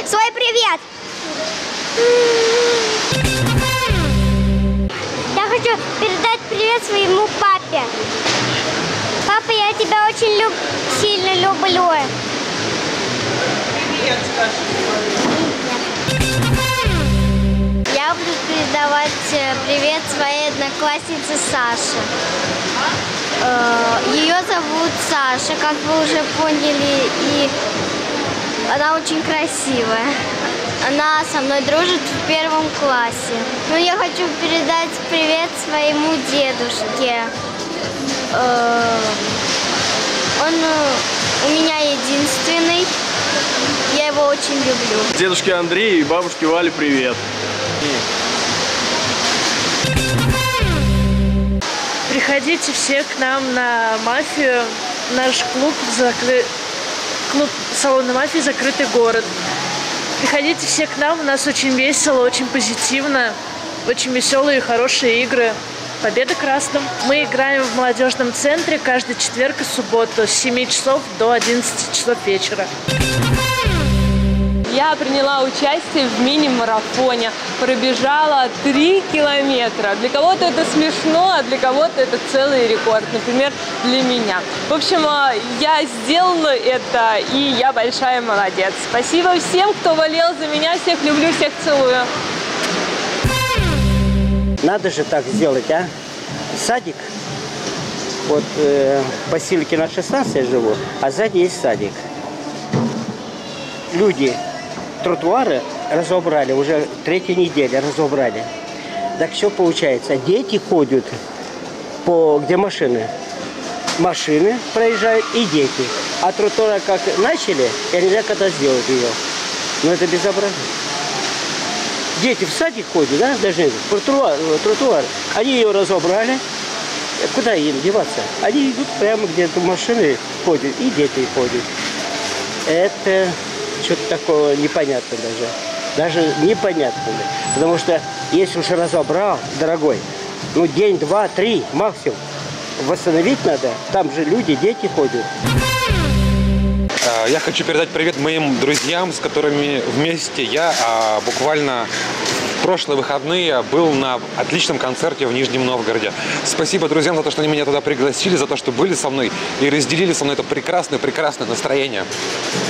свой привет. Я хочу передать привет своему папе. Папа, я тебя очень сильно люблю. Привет, скажи. Я буду передавать привет своей однокласснице Саше. Ее зовут Саша, как вы уже поняли, и она очень красивая. Она со мной дружит в 1 классе. Ну, я хочу передать привет своему дедушке. Он у меня единственный. Я его очень люблю. Дедушке Андрею и бабушке Вале привет. Приходите все к нам на мафию. Наш клуб салона мафии «Закрытый город». Приходите все к нам. У нас очень весело, очень позитивно. Очень веселые и хорошие игры. Победа красным. Мы играем в молодежном центре каждый четверг и субботу с 7 часов до 11 часов вечера. Я приняла участие в мини-марафоне, пробежала 3 километра. Для кого-то это смешно, а для кого-то это целый рекорд, например, для меня. В общем, я сделала это, и я большая молодец. Спасибо всем, кто болел за меня, всех люблю, всех целую. Надо же так сделать, а? Садик. Вот по Силикина 16 я живу, а сзади есть садик. Люди тротуары разобрали, уже 3-я неделя разобрали. Так что получается, дети ходят где машины. Машины проезжают и дети. А тротуары как начали, и нельзя когда сделать ее. Но это безобразие. Дети в садик ходят, да, даже тротуар. Они ее разобрали. Куда им деваться? Они идут прямо где-то машины ходят, и дети ходят. Это что-то такое непонятно даже. Даже непонятно. Потому что если уж разобрал, дорогой, ну день, 2, 3 максимум. Восстановить надо. Там же люди, дети ходят. Я хочу передать привет моим друзьям, с которыми вместе я буквально в прошлые выходные был на отличном концерте в Нижнем Новгороде. Спасибо друзьям за то, что они меня туда пригласили, за то, что были со мной и разделили со мной это прекрасное настроение.